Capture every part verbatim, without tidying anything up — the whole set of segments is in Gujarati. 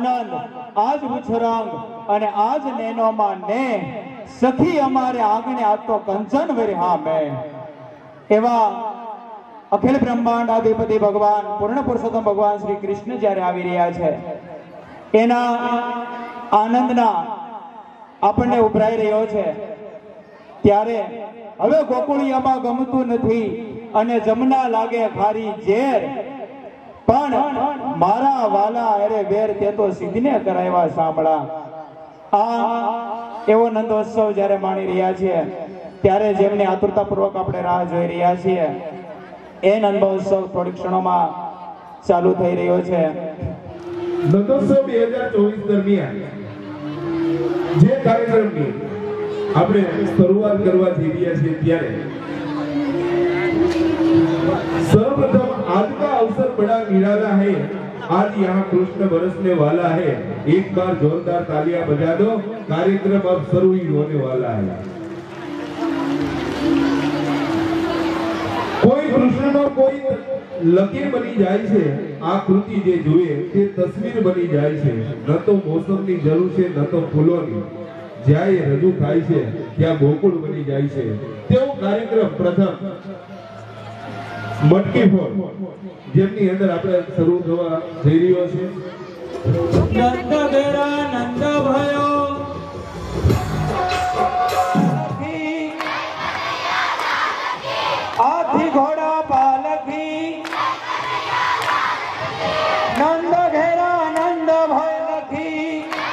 આનંદ, આજ ઉછરંગ અને આજ નેનોમાં ને સખી અમારે આંગણે આ તો કંચન વેરી હા મેં. એવા અખિલ બ્રહ્માંડ અધિપતિ ભગવાન પૂર્ણ પુરુષોત્તમ ભગવાન શ્રી કૃષ્ણ જ્યારે આવી રહ્યા છે, એના આનંદના આપણને ઉભરાઈ રહ્યો છે, ત્યારે હવે ગોકુળિયામાં ગમતું નથી અને જમના લાગે ખારી ઝેર, પણ મારા વાલા અરે વેર તે તો સિદ્ધને કરાવ્યા સાંભળા. આ એવો નંદોત્સવ જ્યારે માણી રહ્યા છીએ, ત્યારે જેમની આતુરતાપૂર્વક આપણે રાહ જોઈ રહ્યા છીએ, એ નંદોત્સવ થોડી ક્ષણોમાં ચાલુ થઈ રહ્યો છે. નંદોત્સવ બે હજાર ચોવીસ દરમિયાન જે કાર્યક્રમની આપણે શરૂઆત કરવા જઈ રહ્યા છીએ, ત્યારે सर्वप्रथम आज का अवसर बड़ा निराला है. आज यहाँ कृष्ण बरसने वाला है. एक बार जोरदार तालियां बजा दो. कार्यक्रम अब शुरू ही होने वाला है. કોઈ કૃષ્ણનો કોઈ લકીર બની જાય છે, આ કૃતિ જે જોઈએ તે તસવીર બની જાય છે. ન તો મોસમની જરૂર છે, ન તો ફૂલોની. જ્યારે રજૂ થાય છે ત્યાં ગોકુળ બની જાય છે. તેવો કાર્યક્રમ પ્રથમ મટકી ફોડ જેમની અંદર આપણે શરૂ થવા જઈ રહ્યો છે. નંદ ઘેરા નંદ ભયો આથી ઘોડા પાલકી, નંદ ઘેરા નંદ ભય લખી,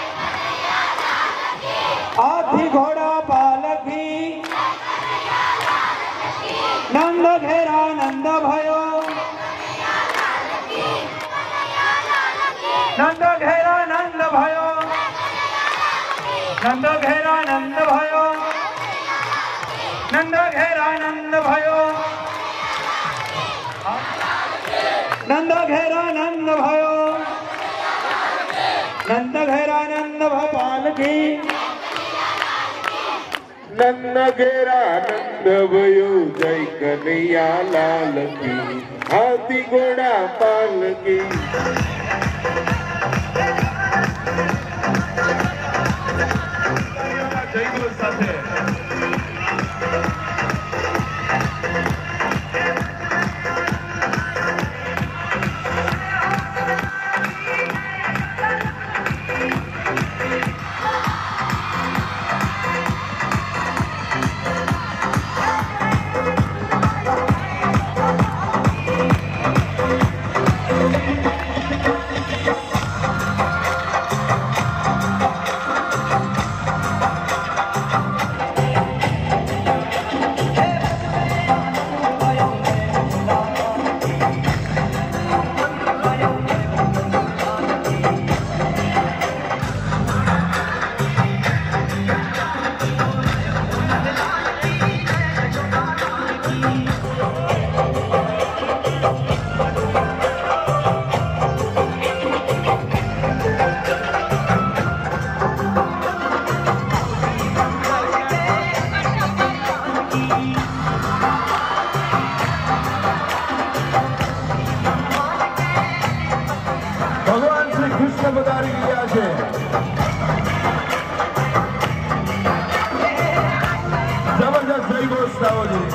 આથી ઘોડા પાલકી, નંદ ઘેરા નંદ ભયો, નંદ ઘેરા નંદ ભયો, નંદ ઘેરા નંદ ભયો, નંદ ઘેરા નંદ ભયો, નંદ ઘેરા નંદ ભયો, નંદ ઘેરા નંદ ભય પાલકી, નંદ ઘેરા નંદ ભયો જય કનૈયા લાલ કી, હાથી ઘોડા પાલકી. જય ગુરુ સાથે પધારી ગયા છે. જબરજસ્ત જય ગોસ્તાઓ છે.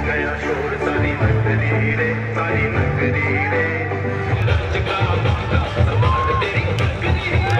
गया शोर सारी नगरी रे सारी नगरी रे रज का बांधा सवार तेरी नगरी रे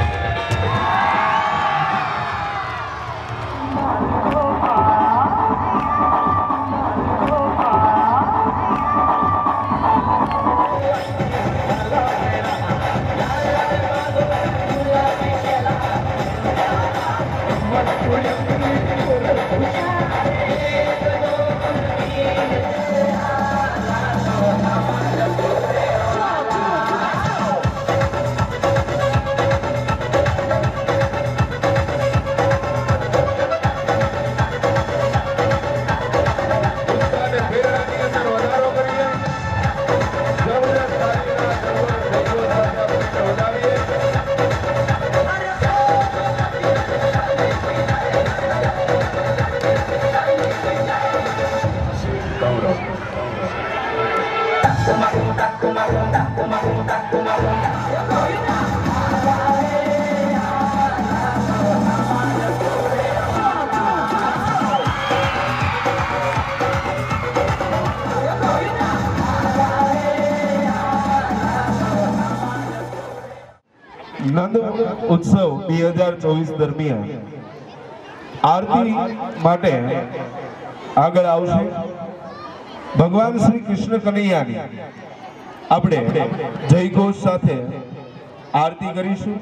નંદ ઉત્સવ બે હજાર ચોવીસ દરમિયાન આરતી માટે આગળ આવશે ભગવાન શ્રી કૃષ્ણ કનૈયાની આપણે જયઘોષ સાથે આરતી કરીશું.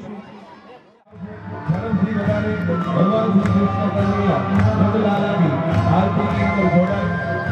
ભગવાન શ્રી કૃષ્ણ કનૈયા નંદલાલાની આરતીની અંદર જોડાય.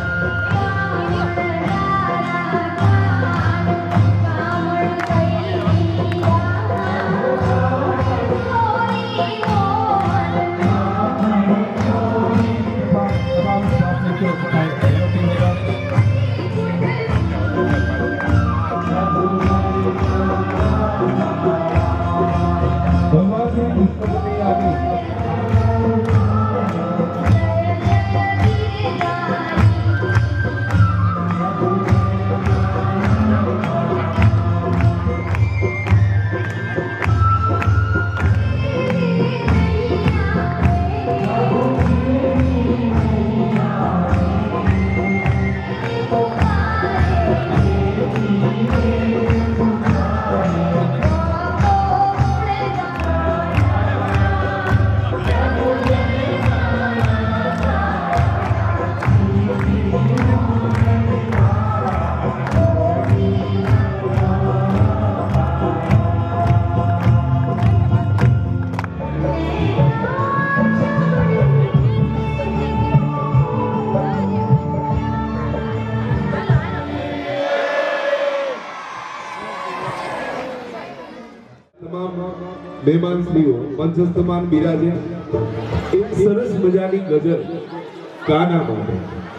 મહેમાનશ્રીઓ મંચસ્થમાન બિરાજે. એક સરસ મજાની ગઝલ કાના માટે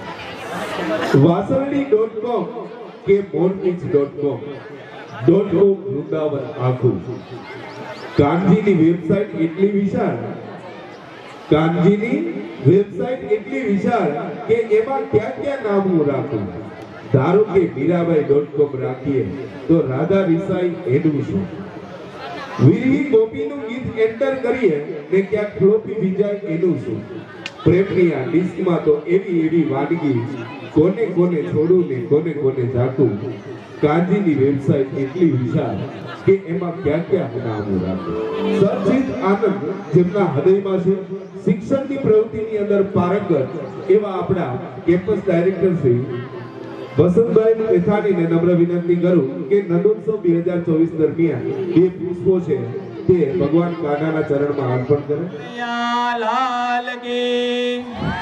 વાસરડી ડોટ કોમ કે મોરપીચ dot com dot com Vrindavan આખું. કાનજીની વેબસાઇટ એટલી વિશાળ કાનજીની વેબસાઇટ એટલી વિશાળ કે એમાં ક્યાં ક્યાં નામ હું રાખું. ધારો કે મીરાબાઈ ડોટ કોમ રાખીએ તો રાધા રિસાઈ એનું શું. વીરવી ગોપીનું ગીત એન્ટર કરીએ ને ક્યાંક ફ્લોપી વિજાય એનું શું. પ્રેમની આ લિસ્ટમાં તો એવી એવી વાનગી કોને કોને છોડું ને કોને કોને ઝાકું. કાનજીની વેબસાઇટ એટલી વિશાળ કે એમાં ક્યાં ક્યાં નામો રાખું. સરજીત આનંદ જેમના હૃદયમાં છે શિક્ષણની પ્રવૃત્તિની અંદર પારંગત એવા આપણા કેમ્પસ ડાયરેક્ટર શ્રી વસંતભાઈ મેથાણીને નમ્ર વિનંતી કરું કે નંદોત્સવ બે હજાર ચોવીસ દરમિયાન બે પુષ્પો છે તે ભગવાન કાનાના ચરણમાં અર્પણ કરે. લાલ કી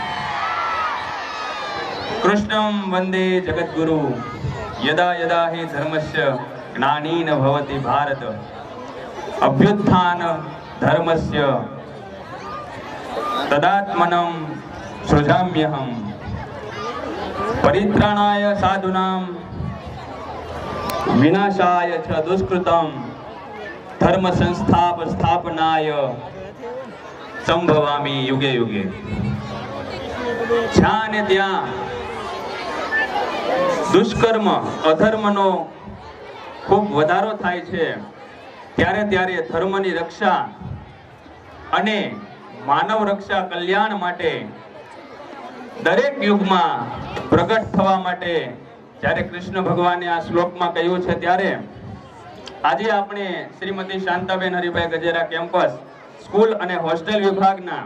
કૃષ્ણમ વંદે જગદ્ગુરુ યદા યદા હિ ધર્મસ્ય જ્ઞાનીન ભવતિ ભારત અભ્યુત્થાન ધર્મસ્ય તદાત્મનમ સૃજામ્યહમ પરિત્રાણાય સાધુનામ વિનાશાય ચ દુષ્કૃતમ ધર્મ સંસ્થાપ સ્થાપનાય સંભવામી યુગે યુગે. જ્યાં ને ત્યાં દુષ્કર્મ અધર્મનો ખૂબ વધારો થાય છે ત્યારે ત્યારે ધર્મની રક્ષા અને માનવ રક્ષા કલ્યાણ માટે દરેક યુગમાં પ્રગટ થવા માટે જ્યારે કૃષ્ણ ભગવાને આ શ્લોકમાં કહ્યું છે, ત્યારે આજે આપણે શ્રીમતી શાંતાબેન હરિભાઈ ગજેરા કેમ્પસ સ્કૂલ અને હોસ્ટેલ વિભાગના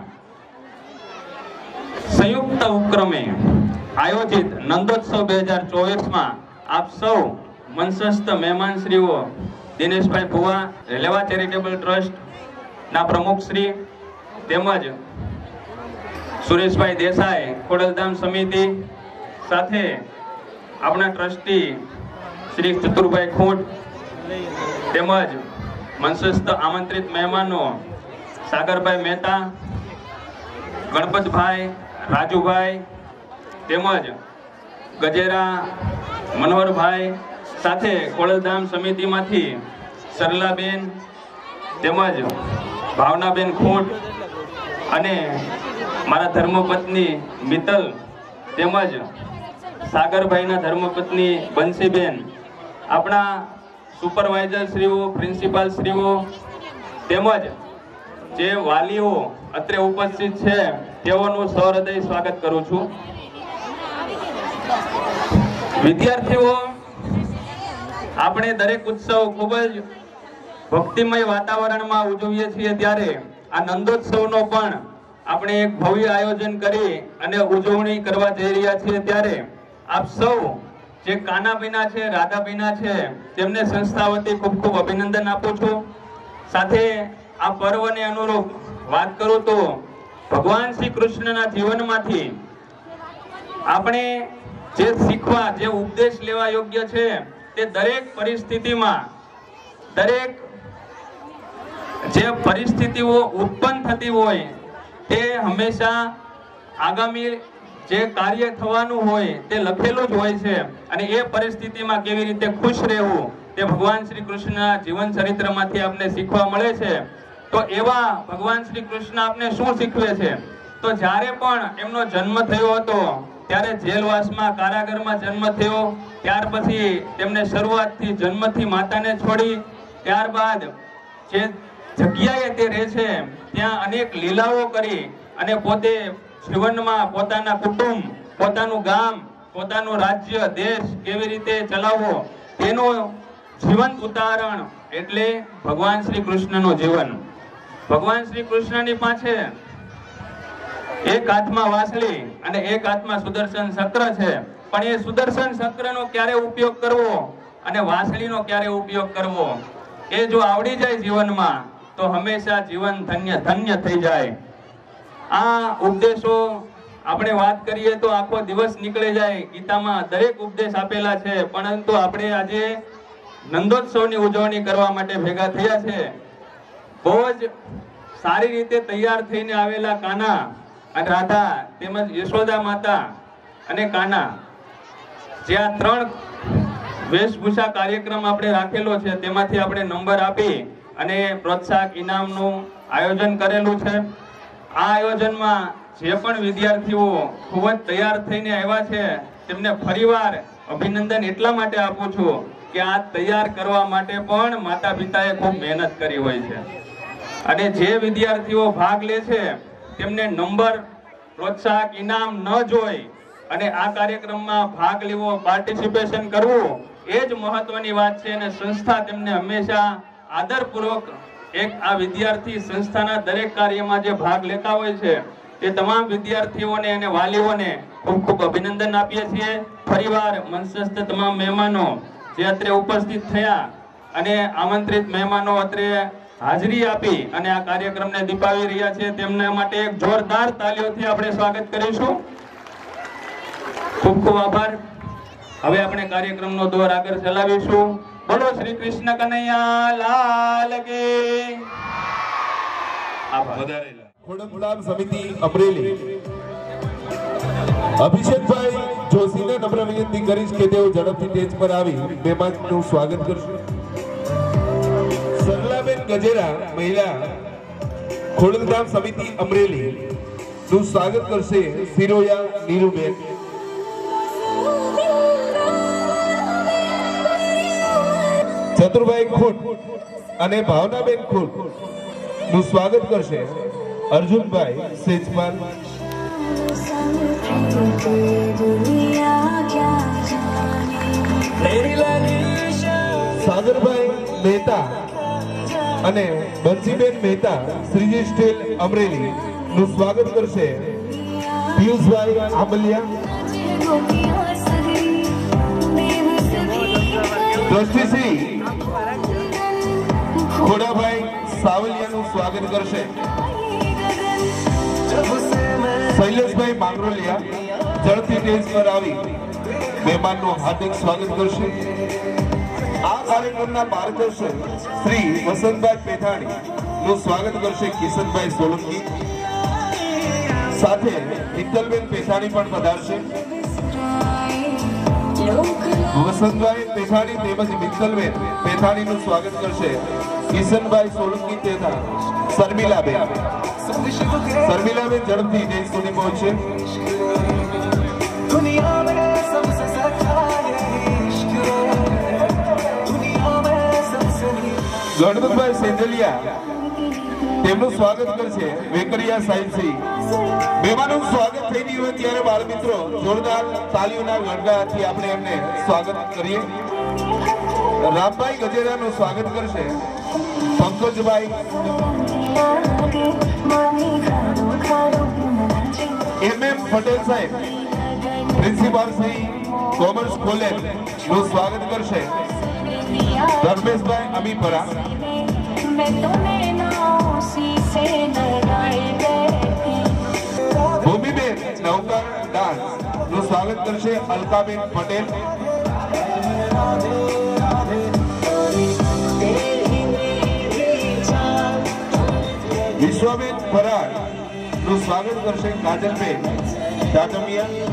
સંયુક્ત ઉપક્રમે આયોજિત નંદોત્સવ બે હજાર ચોવીસ માં આપ સૌ મંચસ્થ મહેમાનશ્રીઓ દિનેશભાઈ ભુવા, રેલેવા ચેરિટેબલ ટ્રસ્ટ ના પ્રમુખ શ્રી, તેમજ સુરેશભાઈ દેસાઈ ખોડલધામ સમિતિ, સાથે આપણા ટ્રસ્ટી શ્રી ચતુરભાઈ ખૂંટ, તેમજ મંચસ્થ આમંત્રિત મહેમાનો સાગરભાઈ મહેતા, ગણપતભાઈ, રાજુભાઈ, તેમજ ગજેરા મનોહરભાઈ, સાથે ખોડલધામ સમિતિમાંથી સરલાબેન, તેમજ ભાવનાબેન ખૂંટ અને મારા ધર્મપત્ની મિત્તલ, તેમજ સાગરભાઈના ધર્મપત્ની બંસીબેન, આપણા સુપરવાઇઝર શ્રીઓ, પ્રિન્સિપાલ શ્રીઓ, તેમજ જે વાલીઓ અત્રે ઉપસ્થિત છે તેઓનું સહૃદય સ્વાગત કરું છું. વિદ્યાર્થીઓ, આપણે દરેક ઉત્સવ ખૂબ જ ભક્તિમય વાતાવરણમાં ઉજવીએ છીએ, ત્યારે આ નંદોત્સવનો પણ આપણે એક ભવ્ય આયોજન કરી અને ઉજવણી કરવા જઈ રહ્યા છીએ. ત્યારે આપ સૌ જે કાનાબીના છે, રાધાબીના છે, તેમને સંસ્થા વતી ખૂબ ખૂબ અભિનંદન આપું છું. સાથે આ પર્વને અનુરૂપ વાત કરું તો ભગવાન શ્રી કૃષ્ણના જીવનમાંથી આપણે જે શીખવા, જે ઉપદેશ લેવા યોગ્ય છે, તે દરેક પરિસ્થિતિમાં, દરેક જે પરિસ્થિતિઓ ઉત્પન્ન થતી હોય તે હંમેશા આગામી જે કાર્ય થવાનું હોય તે લખેલું જ હોય છે, અને એ પરિસ્થિતિમાં કેવી રીતે ખુશ રહેવું તે ભગવાન શ્રી કૃષ્ણના જીવન ચરિત્રમાંથી આપણે શીખવા મળે છે. તો એવા ભગવાન શ્રી કૃષ્ણ આપને શું શીખવે છે? તો જ્યારે પણ એમનો જન્મ થયો હતો ત્યારે જેલવાસમાં, કારાગારમાં જન્મ થયો, ત્યાર પછી તેમને શરૂઆતથી જન્મથી માતાને છોડી, ત્યારબાદ જે જગ્યાએ તે રહે છે ત્યાં અનેક લીલાઓ કરી અને પોતે જીવનમાં પોતાના કુટુંબ, પોતાનું ગામ, પોતાનું રાજ્ય, દેશ કેવી રીતે ચલાવવો તેનું જીવંત ઉદાહરણ એટલે ભગવાન શ્રી કૃષ્ણનું જીવન. ભગવાન શ્રી કૃષ્ણની પાસે એક હાથમાં વાંસળી અને એક હાથમાં સુદર્શન ચક્ર છે, પણ એ સુદર્શન ચક્રનો ક્યારે ઉપયોગ કરવો અને વાંસળીનો ક્યારે ઉપયોગ કરવો એ જો આવડી જાય જીવનમાં તો હંમેશા જીવન ધન્ય ધન્ય થઈ જાય. આ ઉપદેશો આપણે વાત કરીએ તો આખો દિવસ નીકળી જાય. ગીતામાં દરેક ઉપદેશ આપેલા છે, પરંતુ આપણે આજે નંદોત્સવની ઉજવણી કરવા માટે ભેગા થયા છે. બહુ જ સારી રીતે તૈયાર થઈને આવેલા કાના અને રાધા, તેમજ યશોદા માતા અને કાના, જે આ ત્રણ વેશભૂષા કાર્યક્રમ આપણે રાખેલો છે તેમાંથી આપણે નંબર આપી અને પ્રોત્સાહક ઇનામનું આયોજન કરેલું છે. આ આયોજનમાં જે પણ વિદ્યાર્થીઓ ખૂબ જ તૈયાર થઈને આવ્યા છે તેમને ફરીવાર અભિનંદન એટલા માટે આપું છું કે આ તૈયાર કરવા માટે પણ માતા પિતાએ ખૂબ મહેનત કરી હોય છે, અને જે વિદ્યાર્થીઓ ભાગ લે છે તેમને નંબર, પ્રોત્સાહક ઇનામ ન જોઈ અને આ કાર્યક્રમમાં ભાગ લેવો, પાર્ટિસિપેશન કરવું એ જ મહત્વની વાત છે. અને સંસ્થા તેમને હંમેશા આદરપૂર્વક એક આ વિદ્યાર્થી સંસ્થાના દરેક કાર્યમાં જે ભાગ લેતા હોય છે તે તમામ વિદ્યાર્થીઓને અને વાલીઓને ખૂબ ખૂબ અભિનંદન આપીએ છીએ. ફરીવાર મંચસ્થ તમામ મહેમાનો જે અત્રે ઉપસ્થિત થયા અને આમંત્રિત મહેમાનો અત્રે હાજરી આપી અને આ કાર્યક્રમને દીપાવી રહ્યા છે તેમના માટે એક જોરદાર તાલીઓથી આપણે સ્વાગત કરીશું. ખૂબ ખૂબ આભાર. હવે આપણે કાર્યક્રમનો દોર આગળ ચલાવીશું. બોલો શ્રી કૃષ્ણ કનૈયા લાલ કી. આભાર. ખોડલધામ સમિતિ અમરેલી અભિષેકભાઈ જોશીને નમ્ર વિનંતી કરીશ કે તેઓ ઝડપથી સ્ટેજ પર આવી મહેમાનનું સ્વાગત કરશે. સરલાબેન ગજેરા મહિલા ખોડલધામ સમિતિ અમરેલી નું સ્વાગત કરશે સિરોયા નીરુબેન. ચતુરભાઈ ખૂટ અને ભાવનાબેન ખૂટ નું સ્વાગત કરશે અર્જુનભાઈ સેજપાલ. સાગરભાઈ મહેતા અને બંસીબેન મહેતા શ્રીજી સ્ટીલ અમરેલી નું સ્વાગત કરશે પિયુષભાઈ આંબલિયા. ટ્રસ્ટી શ્રી ખોડાભાઈ સાવલિયાનું સ્વાગત કરશે શૈલેષભાઈ માંગરોલિયા. ઝડપથી સ્ટેજ પર આવી મહેમાનનું હાર્દિક સ્વાગત કરશે. આ કાર્યક્રમના માર્ગદર્શક શ્રી વસંતભાઈ પેથાણી નું સ્વાગત કરશે કિશનભાઈ સોલંકી. સાથે મિત્તલબેન પેથાણી પણ પધારશે. વસંતભાઈ પેથાણી તેમજ મિત્તલબેન પેથાણી નું સ્વાગત કરશે કિશનભાઈ સોલંકી તથા શર્મિલાબેન. શર્મિલાબેન ઝડપથી સ્ટેજ સુધી પહોંચશે. ગણપતભાઈ સેંજલિયા તેમનું સ્વાગત કરશે વેકરિયા સાહેબશ્રી. મહેમાનોનું સ્વાગત થઈ રહ્યું હોય ત્યારે બાળ મિત્રો જોરદાર તાલીઓના ગણગણાટથી આપણે એમને સ્વાગત કરીએ. રામભાઈ ગજેરાનું સ્વાગત કરશે પંકજભાઈ. એમ એમ પટેલ સાહેબ પ્રિન્સિપાલ શ્રી કોમર્સ કોલેજ નું સ્વાગત કરશે ધર્મેશભાઈ અમીપરા. ભૂમિબેન નવકાર ડાન્સ નું સ્વાગત કરશે અલકાબેન પટેલ. વિશ્વબેન ફરાર નું સ્વાગત કરશે કાજલબેન ડાટમિયા.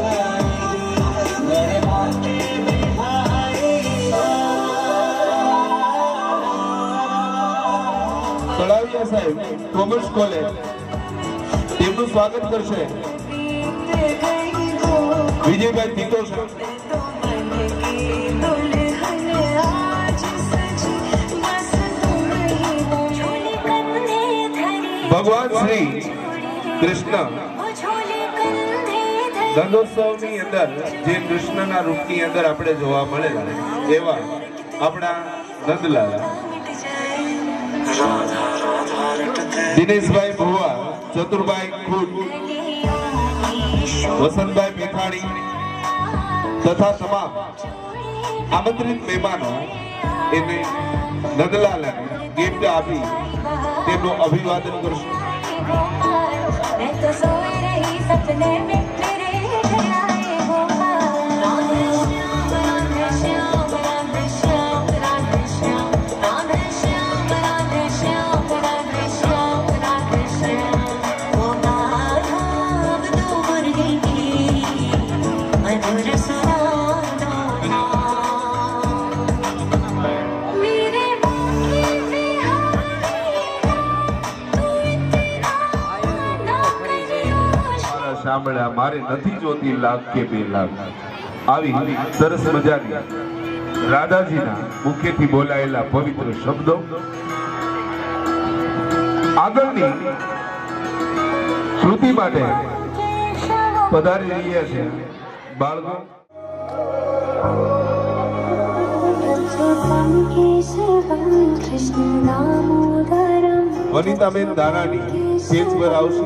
તળાવિયા સાહેબ કોમર્સ કોલેજ તેમનું સ્વાગત કરશે વિજયભાઈ તિતોષ. ભગવાન શ્રી કૃષ્ણ ગંધોત્સવની અંદર જે કૃષ્ણના રૂપની અંદર આપણે જોવા મળેલા એવા આપણા નંદલાલ દિનેશભાઈ ભુવા, ચતુરભાઈ ખુદ, વસંતભાઈ પેથાણી તથા તમામ આમંત્રિત મહેમાનો એને નંદલાલને ગિફ્ટ આપી તેમનું અભિવાદન કરશું. સાંભળ્યા મારે નથી જોતી લાખ કે બે લાખ. આવી સરસ મજાની રાધાજીના મુખેથી બોલાયેલા પવિત્ર શબ્દો આગળની શ્રુતિ માટે પધારી રહ્યા છે બાળકો. વનિતાબેન દાનાની સ્ટેજ પર આવશે.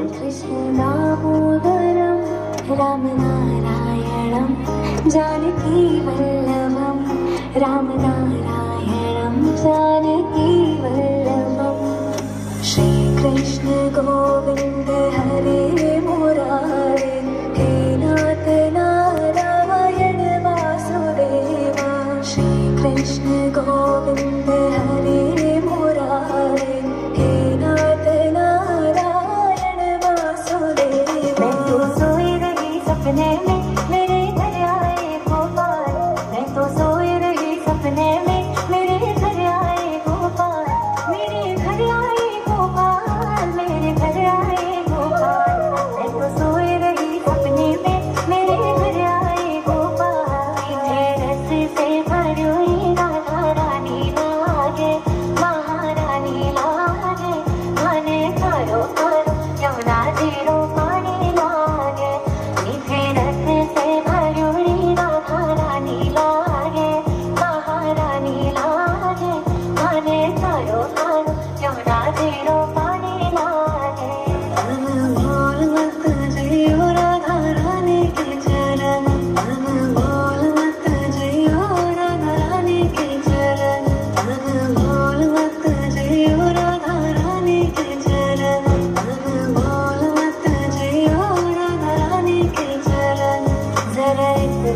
राम नारायणं जानकी वल्लभं राम नारायणं जानकी वल्लभं श्री कृष्ण गोविंद हरे मुरारे हे नाथ नारायण वासुदेवा श्री कृष्ण गोविंद हरे मुरारे हे नाथ नारायण वासुदेवा. सपने में मेरे घर आए गोपाल, मैं तो सोई रही सपने में मेरे घर आए गोपाल, मेरे घर आए गोपाल, मेरे घर आए गोपाल.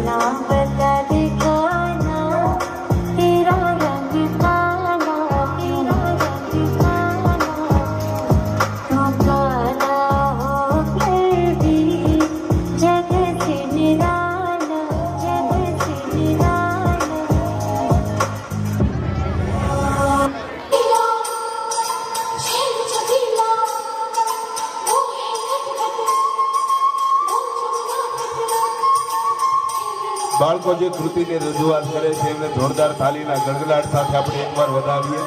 ना बता दिखाना तेरा रंग काला तेरा रंग काला तू काला हो फिर भी जग से निराला जग से निराला तेरा शेर छबीला वो है खटखट બાળકો જે કૃતિની રજૂઆત કરે છે એમને જોરદાર તાલીના ગડગડાટ સાથે આપણે એકવાર વધાવીએ.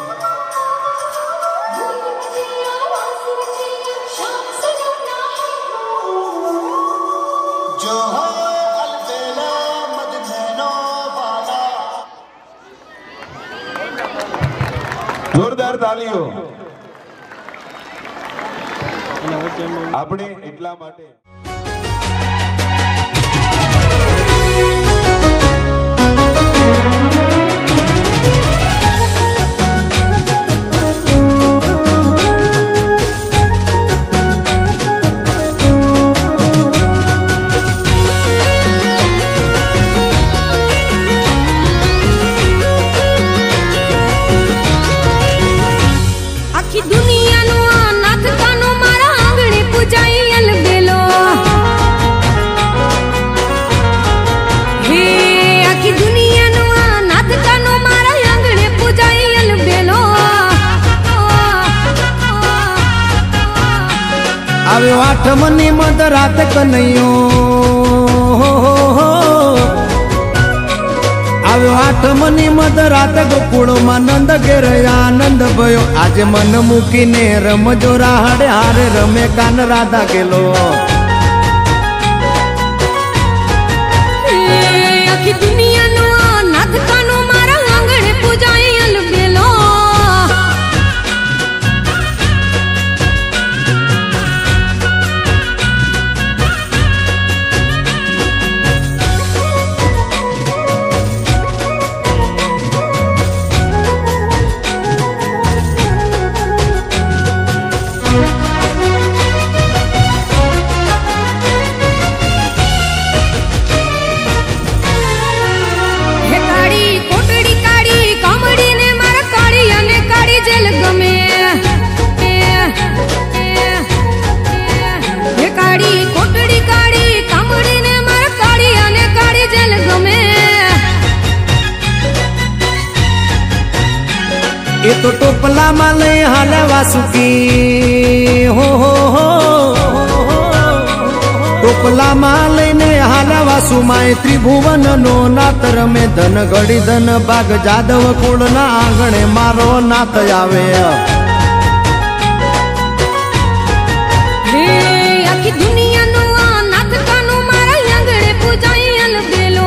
जो है अलबेला मदनैनो वाला જોરદાર તાલીઓ આપણે એટલા માટે આખી દુનિયાનો આ નાથ કાનો મારા આંગણે પૂજાઈ અલબેલો હે આખી દુનિયાનો આ નાથ કાનો મારા આંગણે પૂજાઈ અલબેલો આવ્યો આઠમની મધરાત કનૈયો આવ્યો આઠમની મધરાત ગોકુળમાં નંદ ઘેર આનંદ ભયો આજે મન મૂકીને રમજો રાહડે હારે રમે કાન રાધા ગેલો હે આખી દુનિયાનો આ નાથ કાનો મારા આંગણે પૂજાઈ અલબેલો હે કાળી કોટડી કાળી કામડી ને મારા કાળી અને કાળી જેલ ગમે હે કાળી કોટડી કાળી કામડી ને મારા કાળી અને કાળી જેલ ગમે એ તો ટોપલામાં લઈ હાલે વાસુકી હો હો હો ટોપલામાં લઈને હાલે વાસુમાં ત્રિભુવન નો નાથ રમે ધન ઘડી ધન ભાગ જાદવ કુળના આંગણે મારો નાથ આવે હે આખી દુનિયાનો આ નાથ કાનો મારા આંગણે પૂજાઈ અલબેલો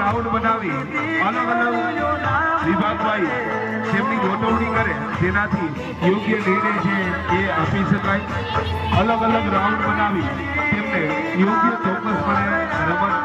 રાઉન્ડ બનાવી અલગ અલગ વિભાગ વાઇઝ તેમની ગોઠવણી કરે જેનાથી યોગ્ય નિર્ણય છે એ આપી શકાય અલગ અલગ રાઉન્ડ બનાવી તેમને યોગ્ય ચોક્કસપણે રમત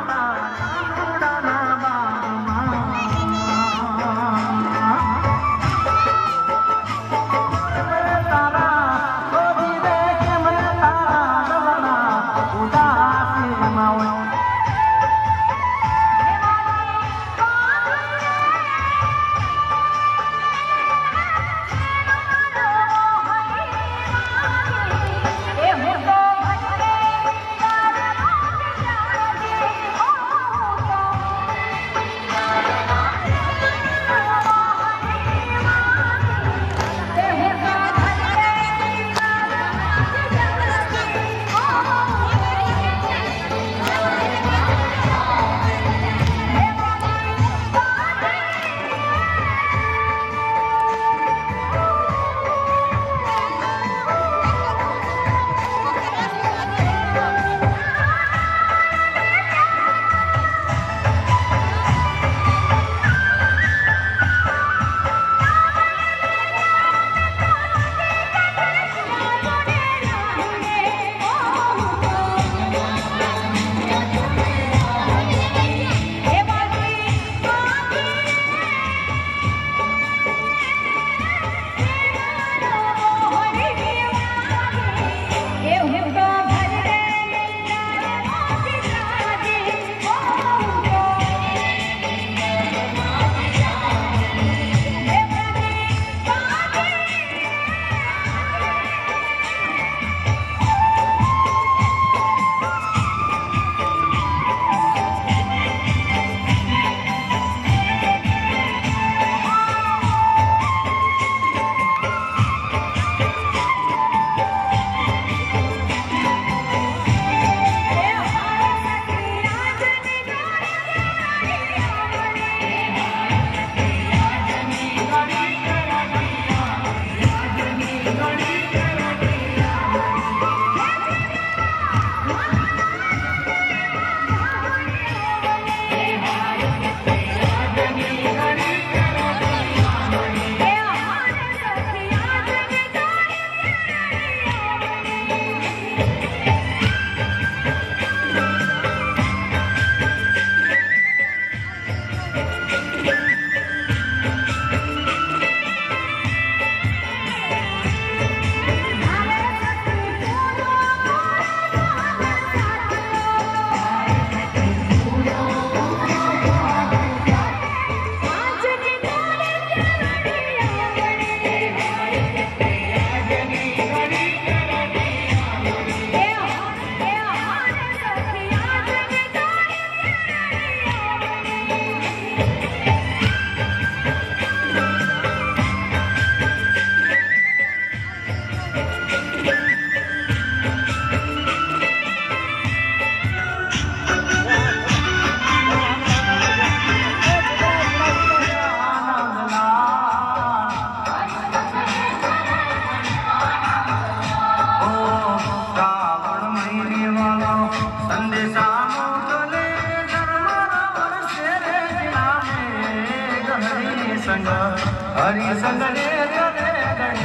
हरि संग ने चले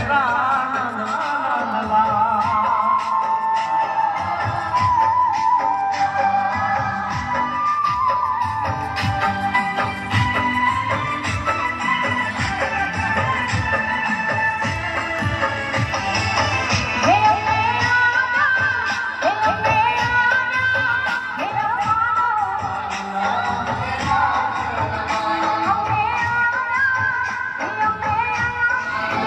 गणरानंद लाला Oh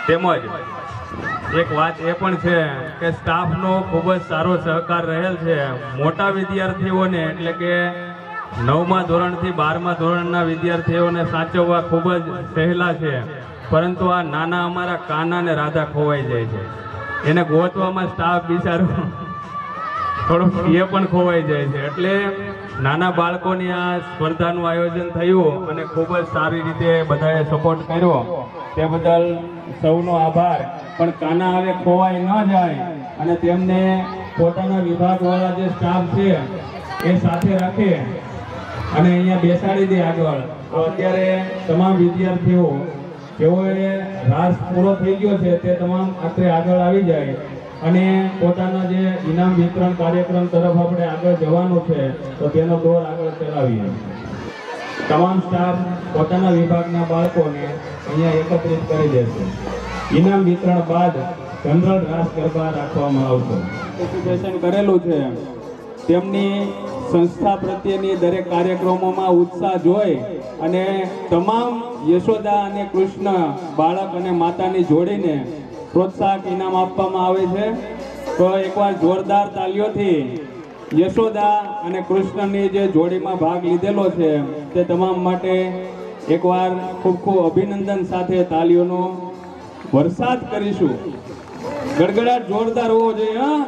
તેમજ એક વાત એ પણ છે કે સ્ટાફનો ખૂબ જ સારો સહકાર રહેલ છે. મોટા વિદ્યાર્થીઓને એટલે કે નવમા ધોરણથી બારમા ધોરણના વિદ્યાર્થીઓને સાચવવા ખૂબ જ સહેલા છે, પરંતુ આ નાના અમારા કાના ને રાધા ખોવાઈ જાય છે. એને ગોતવામાં સ્ટાફ બિચારો થોડોક એ પણ ખોવાઈ જાય છે. એટલે નાના બાળકોની આ સ્પર્ધાનું આયોજન થયું અને ખૂબ જ સારી રીતે બધાએ સપોર્ટ કર્યો, તે બદલ સૌનો આભાર. પણ કાના હવે ખોવાઈ ન જાય અને તેમને પોતાના વિભાગવાળા જે સ્ટાફ છે એ સાથે રાખે અને અહીંયા બેસાડી દે આગળ. તો અત્યારે તમામ વિદ્યાર્થીઓ જેઓએ રાસ પૂરો થઈ ગયો છે તે તમામ આખરે આગળ આવી જાય અને પોતાના જે ઇનામ વિતરણ કાર્યક્રમ તરફ આપણે આગળ જવાનું છે તો તેનો દોર આગળ ચલાવીએ. તમામ સ્ટાફ પોતાના વિભાગના બાળકોને અહીંયા એકત્રિત કરી દેશે. ઇનામ વિતરણ બાદ જનરલ રાસ ગરબા રાખવામાં આવશે. પાર્ટિસિપેશન કરેલું છે તેમની સંસ્થા પ્રત્યેની દરેક કાર્યક્રમોમાં ઉત્સાહ જોઈ અને તમામ યશોદા અને કૃષ્ણ બાળક અને માતાની જોડીને પ્રોત્સાહક ઇનામ આપવામાં આવે છે. તો એકવાર જોરદાર તાલીઓથી યશોદા અને કૃષ્ણની જે જોડીમાં ભાગ લીધેલો છે તે તમામ માટે એકવાર ખૂબ ખૂબ અભિનંદન સાથે તાલીઓનો વરસાદ કરીશું. ગડગડાટ જોરદાર હોવો જોઈએ. હા,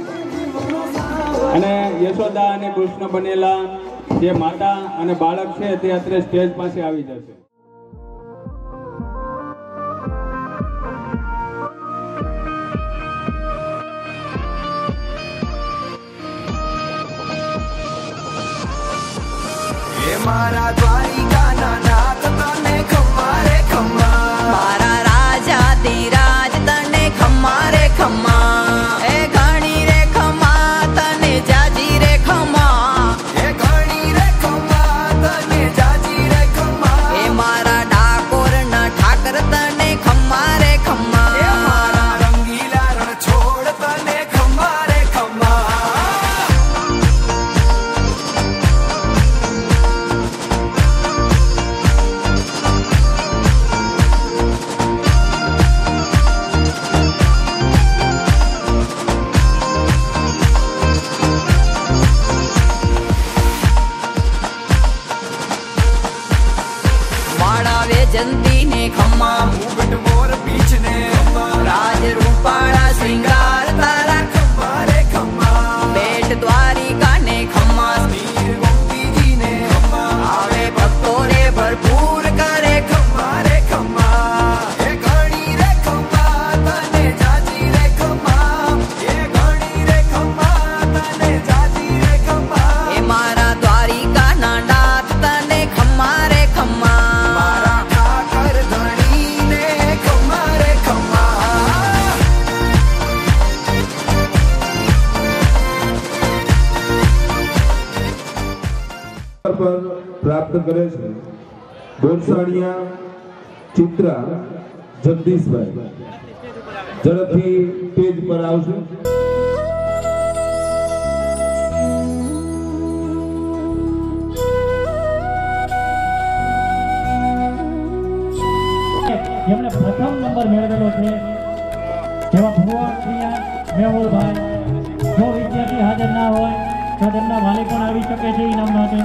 અને યશોદા અને કૃષ્ણ બનેલા જે માતા અને બાળક છે તે અત્યારે સ્ટેજ પાસે આવી જશે. મારા દ્વારિકાના નાથ તને ખમ્મા રે ખમ્મા, મારા રાજા ધીરાજ તને ખમ્મા રે ખમ્મા, એ ઘણી રે ખમ્મા તને જાજી રે ખમ્મા, એ ઘણી રે ખમ્મા તને જાજી રે ખમ્મા, એ મારા ડાકોર ના ઠાકર તને ખમ્મા રે ખમ્મા, એ મારા રંગીલા રણ છોડ તને ખમ્મા રે ખમ્મા. જંતી ને ખમ્મા, મુગટ મોર પીછ ને રાજ રૂપાળા શ્રીંગાર તારા ખમ્મા રે ખમ્મા, બેટ દ્વારિકા ને ખમ્મા, વીર ગોપીજી ને ખમ્મા, આવે ભક્તો રે ભરપૂર કરે ખમ્મા રે ખમ્મા, એ ઘણી રે ખમ્મા તને જાજી રે ખમ્મા, એ ઘણી રે ખમ્મા તને જાજી રે ખમ્મા, એ મારા દ્વારિકા ના નાથ તને ખમ્મા રે ખમ્મા, પ્રાપ્ત કરે છે. બોરસાણિયા ચિત્રા જગદીશભાઈ ઝડપથી સ્ટેજ પર આવશે. જેમણે પ્રથમ નંબર મેળવેલો છે જેવા ભુવન પ્રિયા મેહુલભાઈ. જો વિદ્યાર્થી હાજર ના હોય તો તેમના વાલી પણ આવી શકે છે ઇનામ માટે.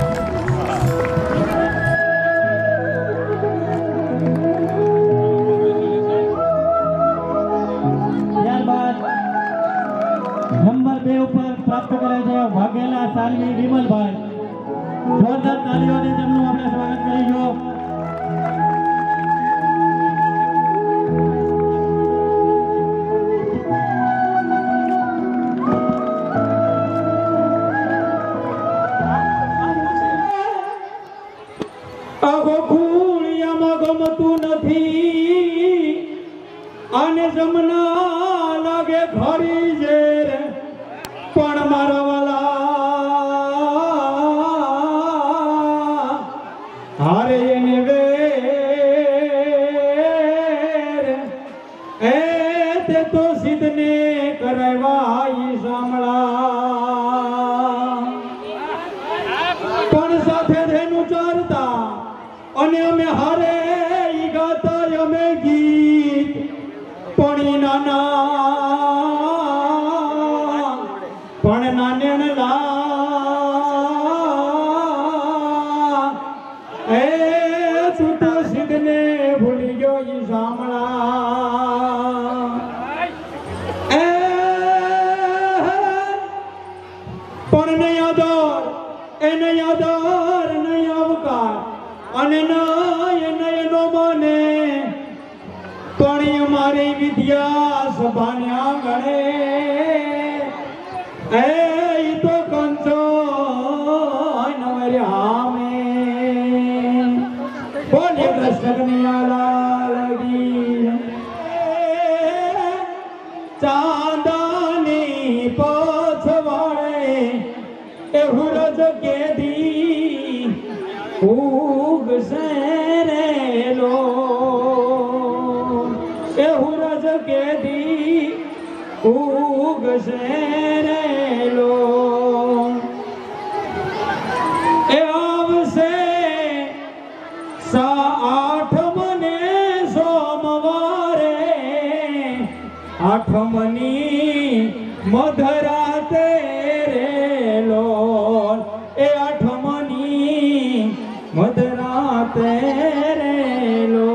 ત્યારબાદ નંબર બે ઉપર પ્રાપ્ત કરે છે વાઘેલા સાલવી વિમલભાઈ. જોરદાર તાલીઓથી તેમનું આપણે સ્વાગત કરીશું. ગમતું નથી અને જમના લાગે ઘરી જે પણ મારા વાલા હારે એને વેર એ તે તો સિદ્ધને કરાવ્યા સાંભળા પણ સાથે તેનું ચારતા અને અમે હારે ઈ ગાતા અમે ગીત નાના પણ નાનેણ લા એ તું તો સિદ્ધને ભૂલી ગયો ઈ શામળા એ પણ નહીં આદર એને આદર નહીં આવકાર અને નહીં નયનો મને પણ અમારી વિદ્યા સભાને આંગણે એ ઈ તો કંચો નવર્યામે બોલે કૃષ્ણ કનૈયા લાલ ચાંદાની પછવાડે એ હુરજ કેદી ઉગશે રે લો એ હુરજ કેદી ઉગશે રે લો એ આવશે સા આઠમને સોમવારે આઠમની મધરાતે રે લો એ આઠમની મધરાતે રે લો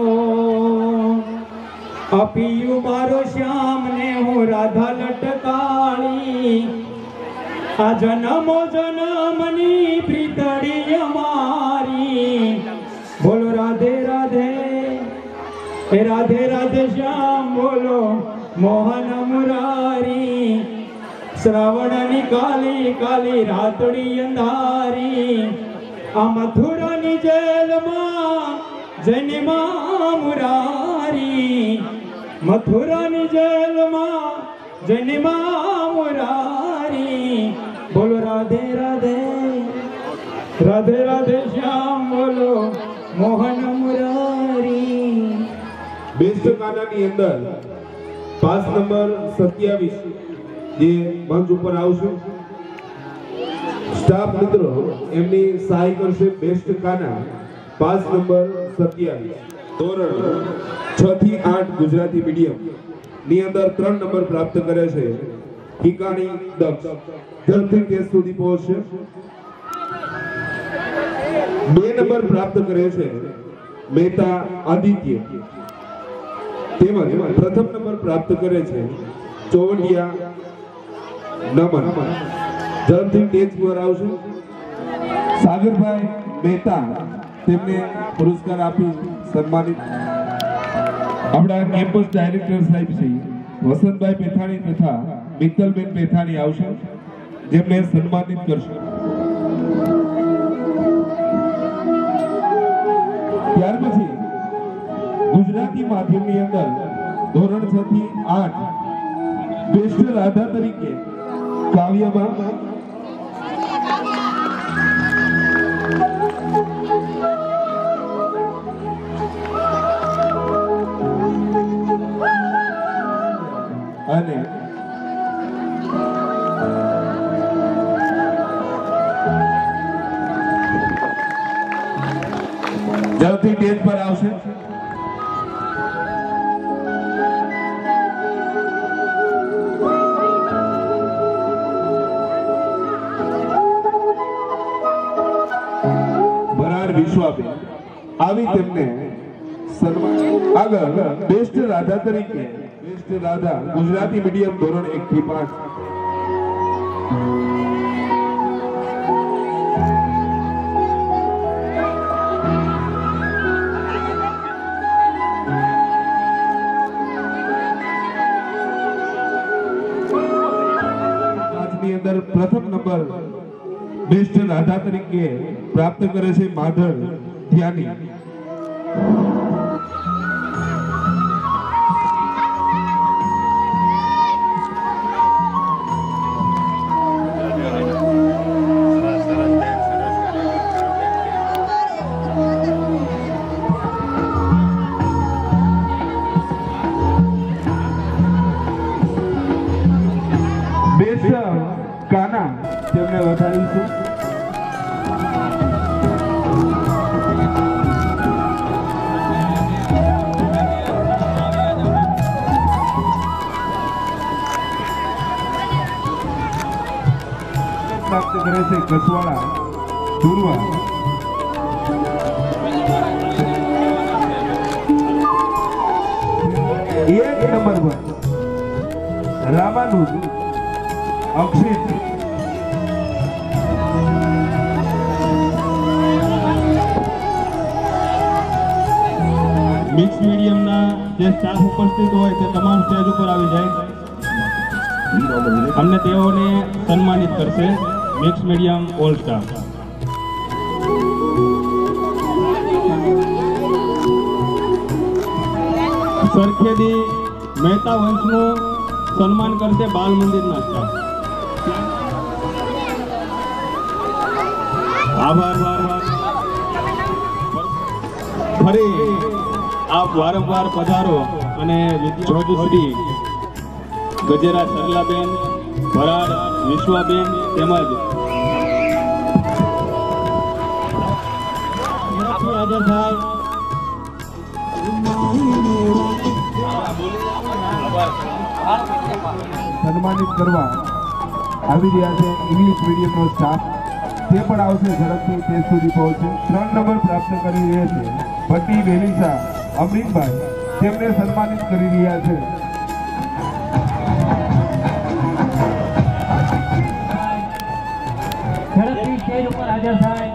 અપિયું મારો શ્યામ ને હું રાધા લટકાળી આ જન્મો જન્મની પ્રીતડી અમારી બોલો રાધે રાધે એ રાધે રાધે શ્યામ બોલો મોહન મુરારી શ્રાવણની કાલી કાલી રાતડી અંધારી આ મથુરાની જેલમાં જેની માં મુરારી મથુરાની જેલમાં જેની માં મુરારી બોલો રાધે રાધે રાધે રાધે શ્યામ બોલો મોહન મુરારી બેસ્ટ ગાનાની અંદર પાસ નંબર સત્યાવીસ જે મંચ ઉપર આવશું સ્ટાફ મિત્રો એમની સહાય કરશે બેસ્ટ ગાના પાસ નંબર સત્યાવીસ ધોરણ છ થી આઠ ગુજરાતી મીડિયમ ની અંદર ત્રણ નંબર પ્રાપ્ત કરે છે ઠીકાણી દક્ષ ઝડપથી કેસ સુધી પહોંચશે બે નંબર પ્રાપ્ત કરે છે મહેતા આદિત્ય તેમજ પ્રથમ નંબર પ્રાપ્ત કરે છે ચોવડિયા નમન ઝડપથી સ્ટેજ પર આવશે સાગરભાઈ મહેતા તેમને પુરસ્કાર આપી સન્માનિત આપણા કેમ્પસ ડાયરેક્ટર સાહેબ શ્રી વસંતભાઈ પેથાણી તથા મિત્તલબેન પેથાણી આવશે જેમને સન્માનિત કરશે ત્યાર પછી ગુજરાતી માધ્યમની અંદર ધોરણ છ થી આઠ બેસ્ટ રાધા તરીકે કાવ્યમાં અને જલ્દી સ્ટેજ પર આવશે વિશ્વાબેન આવી તેમને સન્માન આગળ બેસ્ટ રાધા તરીકે બેસ્ટ રાધા ગુજરાતી મીડિયમ ધોરણ એક થી પાંચ ની અંદર પ્રથમ નંબર બેસ્ટ રાધા તરીકે પ્રાપ્ત કરે છે માધર ધ્યાની બેસ્ટ કાના તેમને વધારીશું કરે છે કસવાળા દુર્વા. એક નંબર પર રામાનુજ અક્ષિત. મિક્સ મીડિયમના જે સ્ટાફ ઉપસ્થિત હોય તે તમામ સ્ટેજ ઉપર આવી જાય. અમને તેઓને સન્માનિત કરશે મિક્સ મીડિયમ ઓલ સ્ટાફ. સરખેદી મહેતા વંશનું સન્માન કરશે બાલ મંદિરના સ્ટાફ. આભાર. ફરી આપ વારંવાર પધારો અને જોજશ્રી ગજેરા સરલાબેન, ભરાડ વિશ્વાબેન તેમજ હાજર થાય. સન્માનિત કરવા આવી રહ્યા છે ઇંગ્લિશ મીડિયમનો સ્ટાફ. તે પણ આવશે ઝડપથી તે સુધી પહોંચે. ત્રણ નંબર પ્રાપ્ત કરી રહ્યા છે ભટ્ટી વેલીસા અમરીનભાઈ, તેમને સન્માનિત કરી રહ્યા છે. ઝડપથી સ્ટેજ ઉપર હાજર થાય.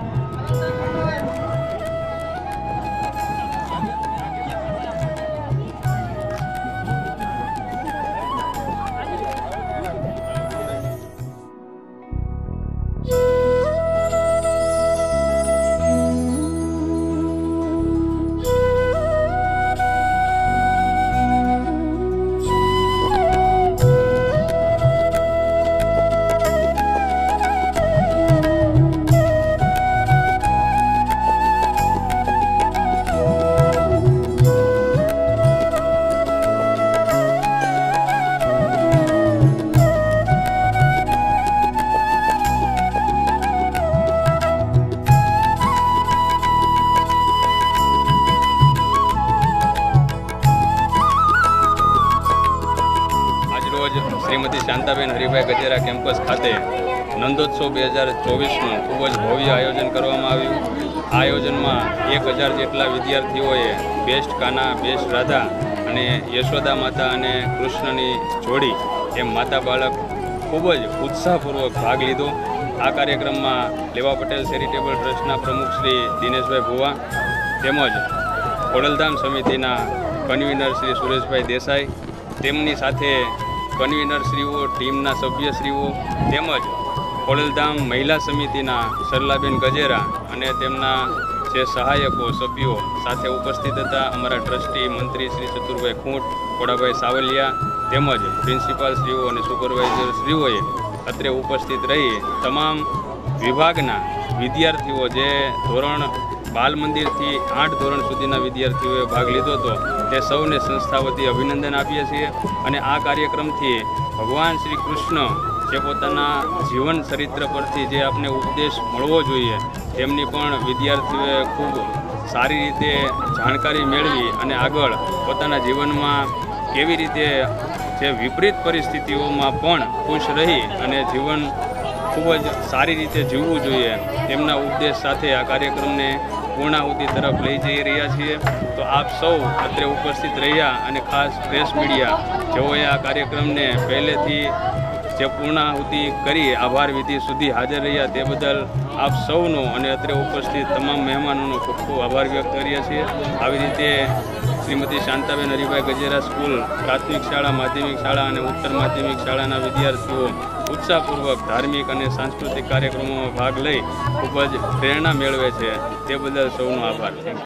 શ્રીમતી શાંતાબેન હરિભાઈ ગજેરા કેમ્પસ ખાતે નંદોત્સવ બે હજાર ચોવીસનું ખૂબ જ ભવ્ય આયોજન કરવામાં આવ્યું. આ આયોજનમાં એક હજાર જેટલા વિદ્યાર્થીઓએ બેસ્ટ કાના, બેસ્ટ રાધા અને યશોદા માતા અને કૃષ્ણની જોડી એમ માતા બાળક ખૂબ જ ઉત્સાહપૂર્વક ભાગ લીધો. આ કાર્યક્રમમાં લેવા પટેલ ચેરિટેબલ ટ્રસ્ટના પ્રમુખ શ્રી દિનેશભાઈ ભુવા તેમજ ખોડલધામ સમિતિના કન્વીનર શ્રી સુરેશભાઈ દેસાઈ, તેમની સાથે કન્વીનરશ્રીઓ, ટીમના સભ્યશ્રીઓ તેમજ ખોડલધામ મહિલા સમિતિના સરલાબેન ગજેરા અને તેમના જે સહાયકો સભ્યો સાથે ઉપસ્થિત હતા. અમારા ટ્રસ્ટી મંત્રી શ્રી ચતુરભાઈ ખૂંટ, ખોડાભાઈ સાવલિયા તેમજ પ્રિન્સિપાલશ્રીઓ અને સુપરવાઇઝરશ્રીઓએ અત્રે ઉપસ્થિત રહી તમામ વિભાગના વિદ્યાર્થીઓ જે ધોરણ બાલ મંદિરથી આઠ ધોરણ સુધીના વિદ્યાર્થીઓએ ભાગ લીધો હતો તે સૌને સંસ્થા વતી અભિનંદન આપીએ છીએ. અને આ કાર્યક્રમથી ભગવાન શ્રી કૃષ્ણ જે પોતાના જીવન ચરિત્ર પરથી જે આપને ઉપદેશ મળવો જોઈએ તેમની પણ વિદ્યાર્થીઓએ ખૂબ સારી રીતે જાણકારી મેળવી અને આગળ પોતાના જીવનમાં કેવી રીતે જે વિપરીત પરિસ્થિતિઓમાં પણ ખુશ રહી અને જીવન ખૂબ જ સારી રીતે જીવવું જોઈએ તેમના ઉપદેશ સાથે આ કાર્યક્રમને પૂર્ણાહુતિ તરફ લઈ જઈ રહ્યા છીએ. તો આપ સૌ અત્રે ઉપસ્થિત રહ્યા અને ખાસ પ્રેસ મીડિયા જેઓએ આ કાર્યક્રમને પહેલેથી જે પૂર્ણાહુતિ કરી આભાર વિધિ સુધી હાજર રહ્યા તે બદલ આપ સૌનો અને અત્રે ઉપસ્થિત તમામ મહેમાનોનો ખૂબ ખૂબ આભાર વ્યક્ત કરીએ છીએ. આવી રીતે શ્રીમતી શાંતાબેન હરિભાઈ ગજેરા સ્કૂલ પ્રાથમિક શાળા, માધ્યમિક શાળા અને ઉત્તર માધ્યમિક શાળાના વિદ્યાર્થીઓ ઉત્સાહપૂર્વક ધાર્મિક અને સાંસ્કૃતિક કાર્યક્રમોમાં ભાગ લઈ ખૂબ જ પ્રેરણા મેળવે છે તે બદલ સૌનો આભાર.